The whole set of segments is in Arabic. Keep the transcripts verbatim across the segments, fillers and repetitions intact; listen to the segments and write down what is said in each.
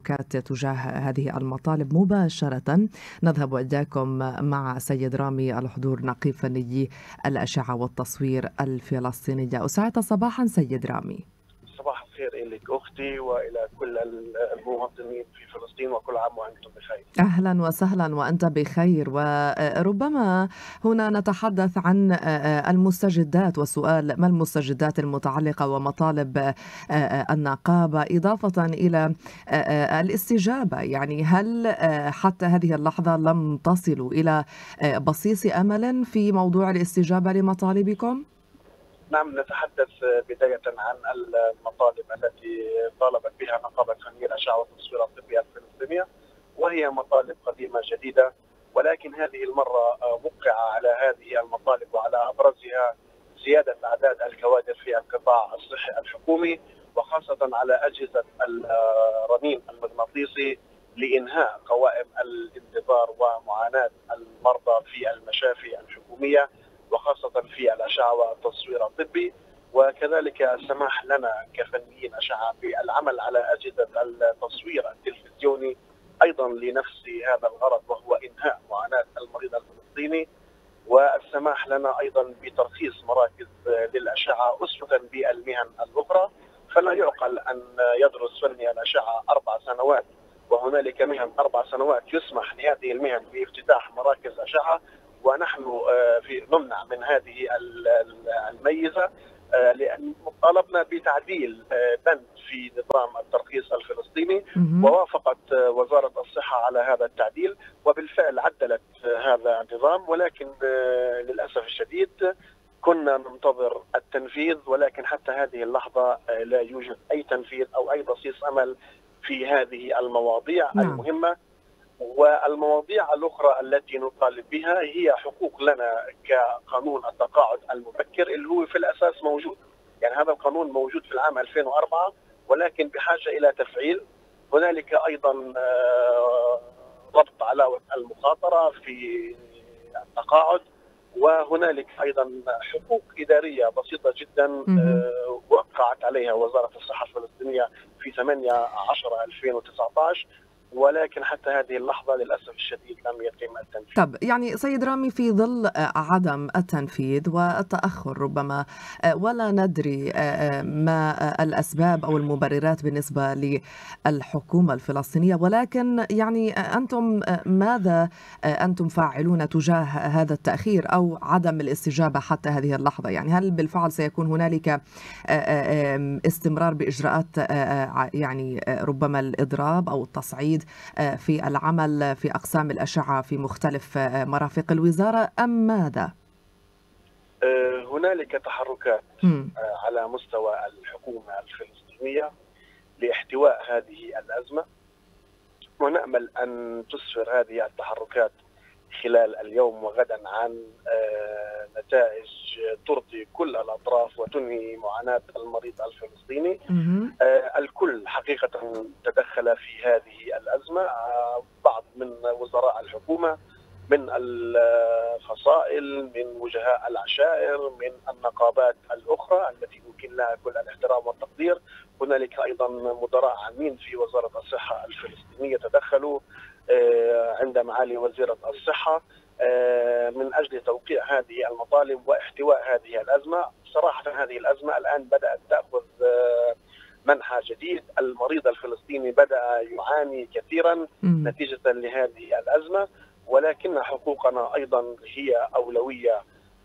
التحركات تجاه هذه المطالب مباشرة. نذهب إليكم مع سيد رامي الحضور، نقيب فني الأشعة والتصوير الفلسطينية. أسعد صباحا سيد رامي. صباح الخير إليك أختي وإلى كل المواطنين في فلسطين، وكل عام وأنتم بخير. أهلا وسهلا وأنت بخير. وربما هنا نتحدث عن المستجدات، وسؤال ما المستجدات المتعلقة ومطالب النقابة إضافة إلى الاستجابة. يعني هل حتى هذه اللحظة لم تصلوا إلى بصيص أمل في موضوع الاستجابة لمطالبكم؟ نعم، نتحدث بداية عن المطالب التي طالبت بها نقابة فني الأشعة والتصوير الطبي الفلسطينية، وهي مطالب قديمة جديدة، ولكن هذه المرة وقع على هذه المطالب وعلى أبرزها زيادة أعداد الكوادر في القطاع الصحي الحكومي، وخاصة على أجهزة الرنين المغناطيسي لإنهاء قوائم الانتظار ومعاناة المرضى في المشافي الحكومية، وخاصة في الأشعة والتصوير الطبي، وكذلك السماح لنا كفنيين أشعة بالعمل على أجهزة التصوير التلفزيوني أيضا لنفس هذا الغرض، وهو إنهاء معاناة المريض الفلسطيني، والسماح لنا أيضا بترخيص مراكز للأشعة أسوة بالمهن الأخرى. فلا يعقل أن يدرس فني الأشعة أربع سنوات وهنالك مهن أربع سنوات يسمح لهذه المهن بافتتاح مراكز أشعة، ونحن في نمنع من هذه الميزة، لأن طالبنا بتعديل بند في نظام الترخيص الفلسطيني، ووافقت وزارة الصحة على هذا التعديل، وبالفعل عدلت هذا النظام، ولكن للأسف الشديد كنا ننتظر التنفيذ، ولكن حتى هذه اللحظة لا يوجد أي تنفيذ أو أي بصيص أمل في هذه المواضيع نعم. المهمة. والمواضيع الأخرى التي نطالب بها هي حقوق لنا كقانون التقاعد المبكر اللي هو في الأساس موجود، يعني هذا القانون موجود في العام ألفين وأربعة ولكن بحاجة إلى تفعيل. هنالك أيضا ضبط علاوة المخاطرة في التقاعد، وهنالك أيضا حقوق إدارية بسيطة جدا وقعت عليها وزارة الصحة الفلسطينية في ثمانية عشر ألفين وتسعة عشر، ولكن حتى هذه اللحظة للأسف الشديد لم يتم التنفيذ. طب يعني سيد رامي، في ظل عدم التنفيذ والتأخر ربما، ولا ندري ما الأسباب أو المبررات بالنسبة للحكومة الفلسطينية، ولكن يعني أنتم ماذا أنتم فاعلون تجاه هذا التأخير أو عدم الاستجابة حتى هذه اللحظة؟ يعني هل بالفعل سيكون هنالك استمرار بإجراءات يعني ربما الإضراب أو التصعيد في العمل في أقسام الأشعة في مختلف مرافق الوزارة أم ماذا؟ هنالك تحركات م. على مستوى الحكومة الفلسطينية لاحتواء هذه الأزمة، ونأمل أن تسفر هذه التحركات خلال اليوم وغدا عن نتائج ترضي كل الأطراف وتنهي معاناة المريض الفلسطيني. الكل حقيقة تدخل في هذه الأزمة، بعض من وزراء الحكومة، من الفصائل، من وجهاء العشائر، من النقابات الأخرى التي يمكن لها كل الاحترام والتقدير. هنالك أيضا مدراء عامين في وزارة الصحة الفلسطينية تدخلوا عند معالي وزيرة الصحة من أجل توقيع هذه المطالب واحتواء هذه الأزمة. صراحة هذه الأزمة الآن بدأت تأخذ منحى جديد، المريض الفلسطيني بدأ يعاني كثيرا نتيجة لهذه الأزمة، ولكن حقوقنا أيضا هي أولوية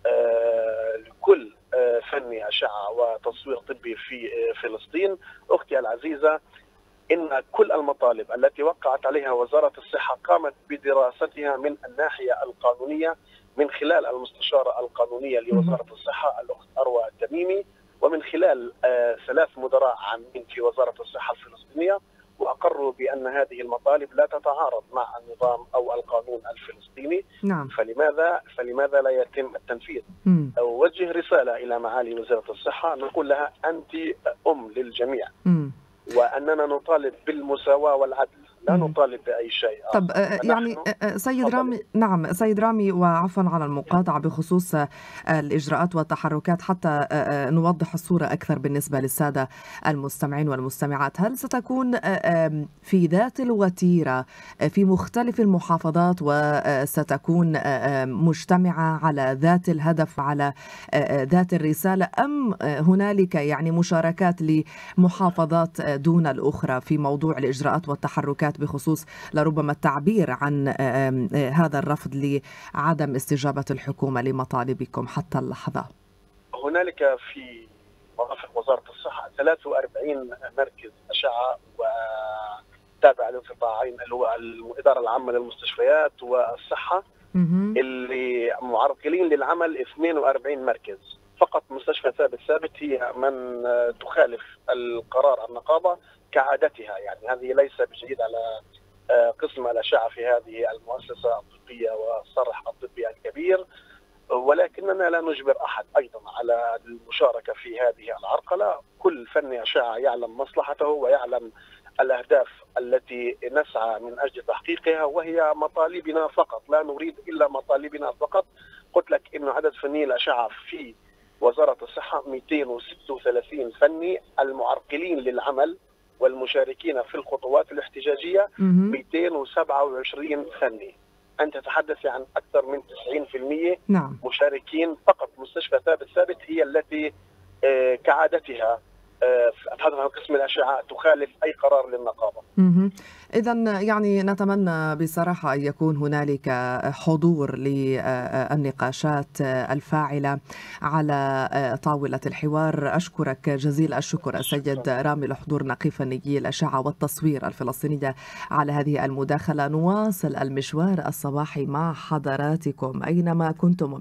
لكل فني أشعة وتصوير طبي في فلسطين. أختي العزيزة، إن كل المطالب التي وقعت عليها وزارة الصحة قامت بدراستها من الناحية القانونية من خلال المستشارة القانونية لوزارة الصحة الأخت أروى التميمي، ومن خلال ثلاث مدراء عامين في وزارة الصحة الفلسطينية، وأقروا بأن هذه المطالب لا تتعارض مع النظام أو القانون الفلسطيني. نعم. فلماذا فلماذا لا يتم التنفيذ؟ أوجه رسالة إلى معالي وزارة الصحة نقول لها أنت أم للجميع، م. وأننا نطالب بالمساواة والعدل، لا مم. نطالب بأي شيء طب آخر. آه، يعني فنحن آه، آه، سيد تفضلي. رامي، نعم سيد رامي، وعفوا على المقاطعة بخصوص آه، الإجراءات والتحركات، حتى آه، آه، نوضح الصورة أكثر بالنسبة للسادة المستمعين والمستمعات. هل ستكون آه، آم، في ذات الوتيرة آه، في مختلف المحافظات، وستكون آه، آم، مجتمعة على ذات الهدف، على آه، آه، ذات الرسالة، أم آه، هنالك يعني مشاركات لمحافظات آه، دون الأخرى في موضوع الإجراءات والتحركات بخصوص لربما التعبير عن آم، آه، هذا الرفض لعدم استجابة الحكومة لمطالبكم حتى اللحظة؟ هنالك في مرافق وزارة الصحة ثلاثة وأربعين مركز أشعة وتابع للقطاعين اللي هو الإدارة العامة للمستشفيات والصحة، مهم. اللي معرقلين للعمل اثنين وأربعين مركز. فقط مستشفى ثابت ثابت هي من تخالف القرار النقابة كعادتها، يعني هذه ليس بجديد على قسم الأشعة في هذه المؤسسة الطبية والصرح الطبي الكبير، ولكننا لا نجبر أحد أيضا على المشاركة في هذه العرقلة. كل فني أشعة يعلم مصلحته ويعلم الأهداف التي نسعى من أجل تحقيقها، وهي مطالبنا فقط، لا نريد إلا مطالبنا فقط. قلت لك إنه عدد فني الأشعة في وزارة الصحة مئتين وستة وثلاثين فني، المعرقلين للعمل والمشاركين في الخطوات الاحتجاجية مهم. مئتين وسبعة وعشرين فني. أنت تتحدث عن أكثر من تسعين بالمئة نعم. مشاركين. فقط مستشفى ثابت ثابت هي التي آه، كعادتها آه، أتحدث عن قسم الأشعة تخالف أي قرار للنقابة. إذا يعني نتمنى بصراحة أن يكون هنالك حضور للنقاشات الفاعلة على طاولة الحوار. أشكرك جزيل الشكر السيد رامي الحضور، نقيب فنيي الأشعة والتصوير الفلسطينية، على هذه المداخلة. نواصل المشوار الصباحي مع حضراتكم أينما كنتم.